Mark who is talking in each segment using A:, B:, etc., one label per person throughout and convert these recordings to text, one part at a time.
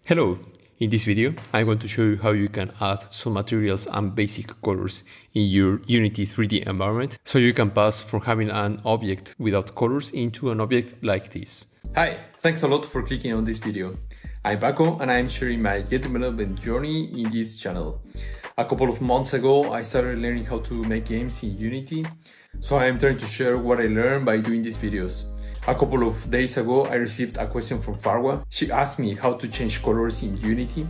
A: Hello, in this video I'm going to show you how you can add some materials and basic colors in your Unity 3D environment so you can pass from having an object without colors into an object like this. Hi, thanks a lot for clicking on this video. I'm Paco and I'm sharing my game development journey in this channel. A couple of months ago I started learning how to make games in Unity, so I'm trying to share what I learned by doing these videos. A couple of days ago, I received a question from Farwa. She asked me how to change colors in Unity.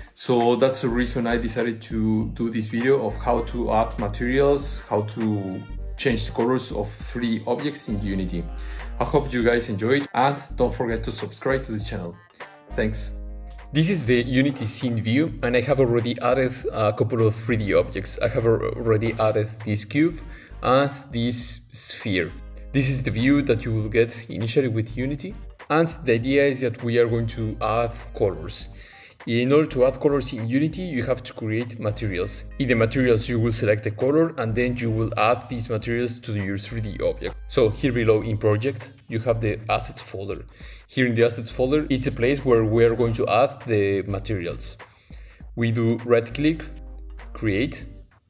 A: So that's the reason I decided to do this video of how to add materials, how to change the colors of 3D objects in Unity. I hope you guys enjoyed and don't forget to subscribe to this channel. Thanks. This is the Unity scene view and I have already added a couple of 3D objects. I have already added this cube and this sphere. This is the view that you will get initially with Unity, and the idea is that we are going to add colors. In order to add colors in Unity, you have to create materials. In the materials, you will select the color and then you will add these materials to your 3D object. So here below in project, you have the assets folder. Here in the assets folder, it's a place where we are going to add the materials. We do right click, create,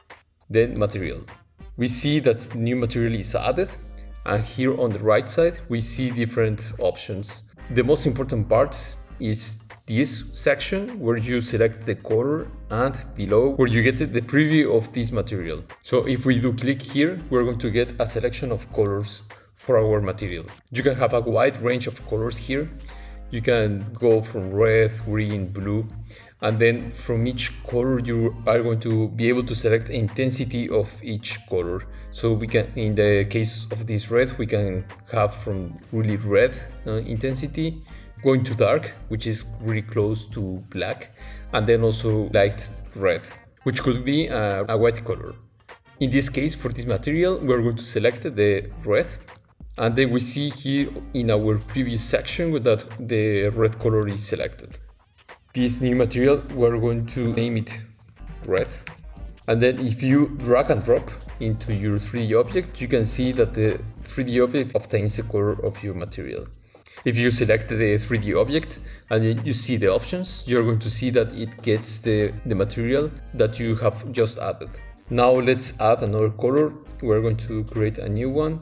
A: then material. We see that new material is added. And here on the right side, we see different options. The most important part is this section where you select the color and below where you get the preview of this material. So if we do click here, we're going to get a selection of colors for our material. You can have a wide range of colors here. You can go from red, green, blue, and then from each color you are going to be able to select the intensity of each color. So we can, in the case of this red, we can have from really red intensity going to dark, which is really close to black, and then also light red, which could be a white color. In this case, for this material, we're going to select the red. And then we see here in our previous section that the red color is selected. This new material, we're going to name it red. And then if you drag and drop into your 3D object, you can see that the 3D object obtains the color of your material. If you select the 3D object and then you see the options, you're going to see that it gets the material that you have just added. Now let's add another color. We're going to create a new one.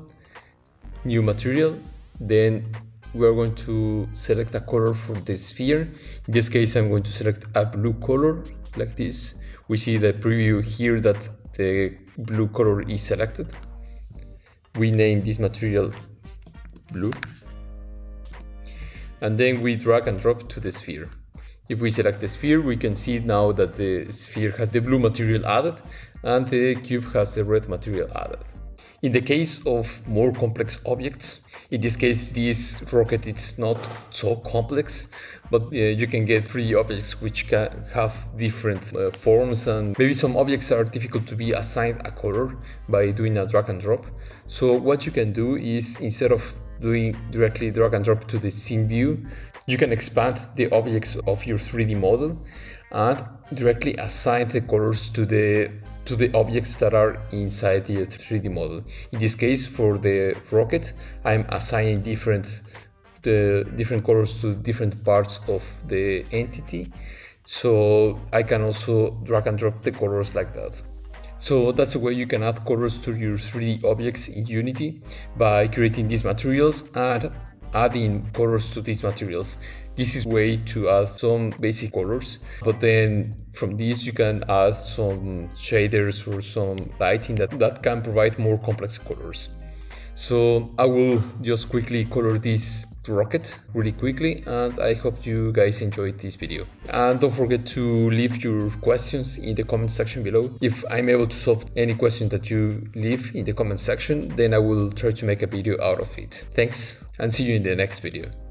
A: New material, then we're going to select a color for the sphere. In this case, I'm going to select a blue color like this. We see the preview here that the blue color is selected. We name this material blue. And then we drag and drop to the sphere. If we select the sphere, we can see now that the sphere has the blue material added and the cube has the red material added. In the case of more complex objects, in this case this rocket is not so complex, but you can get 3D objects which can have different forms, and maybe some objects are difficult to be assigned a color by doing a drag and drop. So what you can do is, instead of doing directly drag and drop to the scene view, you can expand the objects of your 3D model and directly assign the colors to the objects that are inside the 3D model. In this case, for the rocket, I'm assigning different colors to different parts of the entity. So I can also drag and drop the colors like that. So that's the way you can add colors to your 3D objects in Unity, by creating these materials and adding colors to these materials. This is a way to add some basic colors, but then from this you can add some shaders or some lighting that can provide more complex colors. So I will just quickly color this rocket really quickly, and I hope you guys enjoyed this video. And don't forget to leave your questions in the comment section below. If I'm able to solve any question that you leave in the comment section, then I will try to make a video out of it. Thanks, and see you in the next video.